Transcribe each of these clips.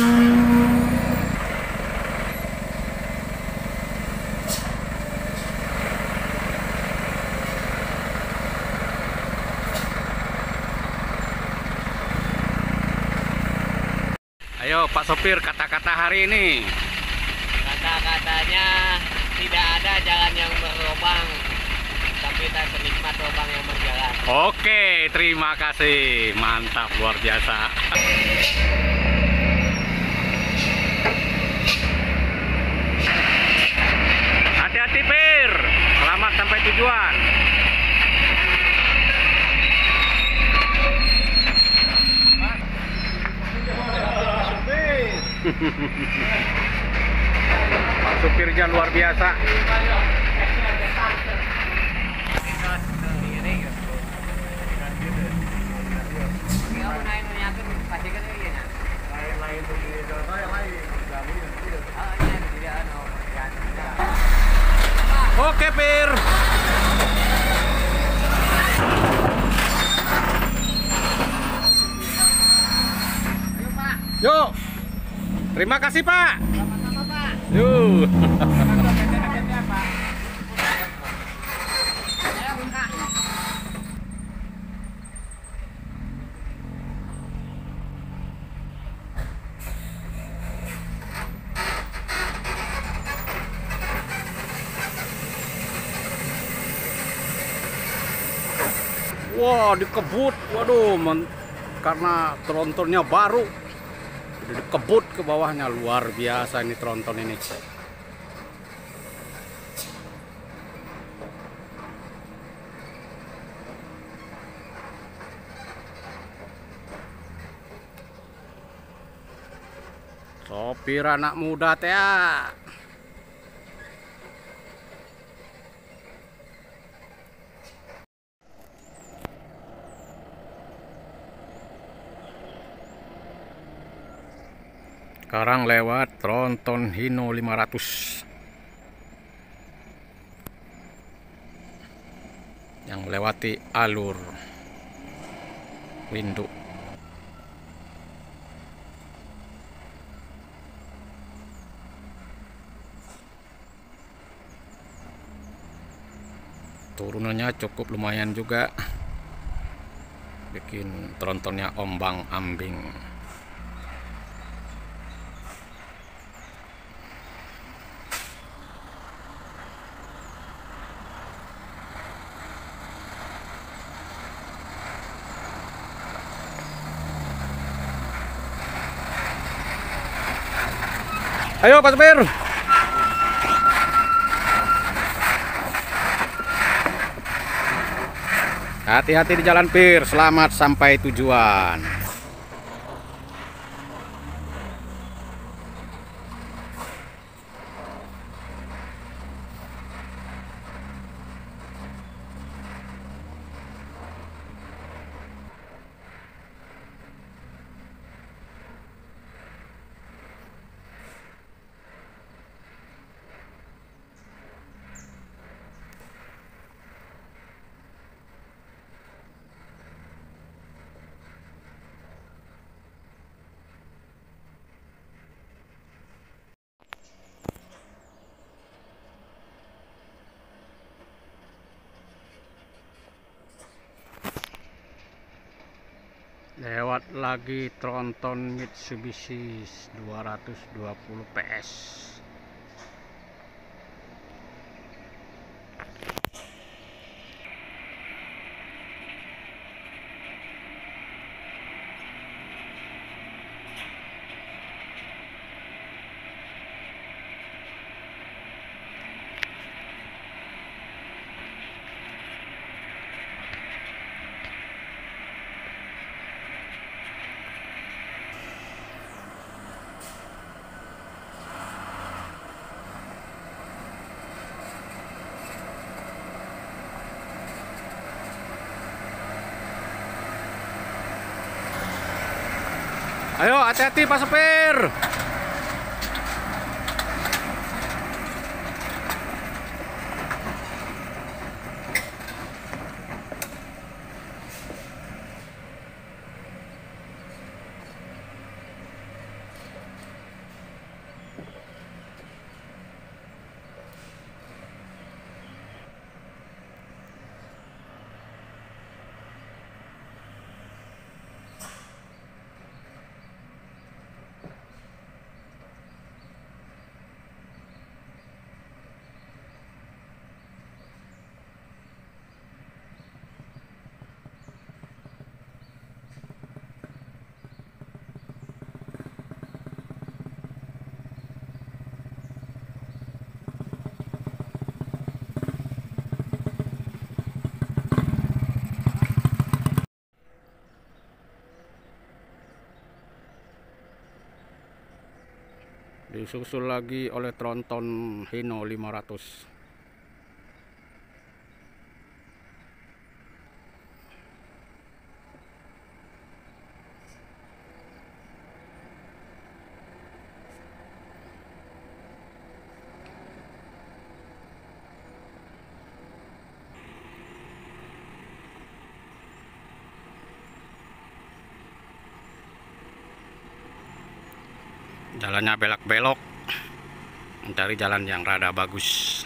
Ayo Pak Sopir, kata-kata hari ini. Kata-katanya tidak ada jalan yang berlubang, tapi tak senikmat lubang yang berjalan. Oke, terima kasih. Mantap, luar biasa. Hati-hati Pir, selamat sampai tujuan. Pak supirnya luar biasa. Oke Pir. Yuk. Terima kasih Pak. Sama-sama Pak. Yuk. Wah, dikebut. Waduh, karena trontonnya baru. Udah dikebut ke bawahnya, luar biasa ini tronton ini. Sopir anak muda teh. Sekarang lewat tronton Hino 500 yang melewati alur Windu. Turunannya cukup lumayan juga, bikin trontonnya ombang-ambing. Ayo Pak Supir. Hati-hati di jalan Pir, selamat sampai tujuan. Lewat lagi tronton Mitsubishi 220 PS. Ayo hati-hati Pak Supir. disusul lagi oleh tronton Hino 500. Jalannya belok-belok, mencari jalan yang rada bagus.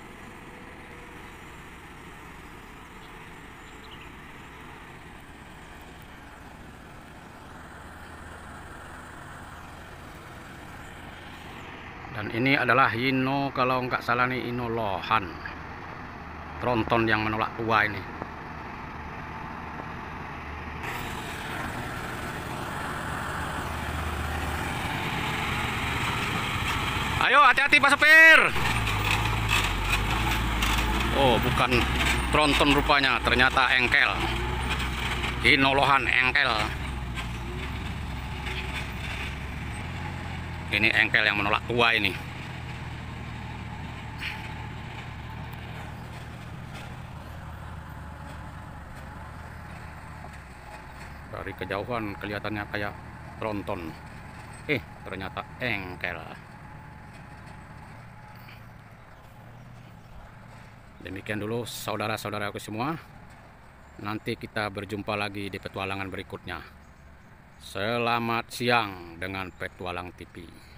Dan ini adalah Hino, kalau nggak salah nih Hino Lohan, tronton yang menolak tua ini. Ayo hati-hati Pak Sopir. Oh, bukan tronton rupanya, ternyata engkel. Hino Lohan engkel. Ini engkel yang menolak tua ini. Dari kejauhan kelihatannya kayak tronton. Ternyata engkel. Demikian dulu saudara-saudaraku semua. Nanti kita berjumpa lagi di petualangan berikutnya. Selamat siang dengan Petualang TV.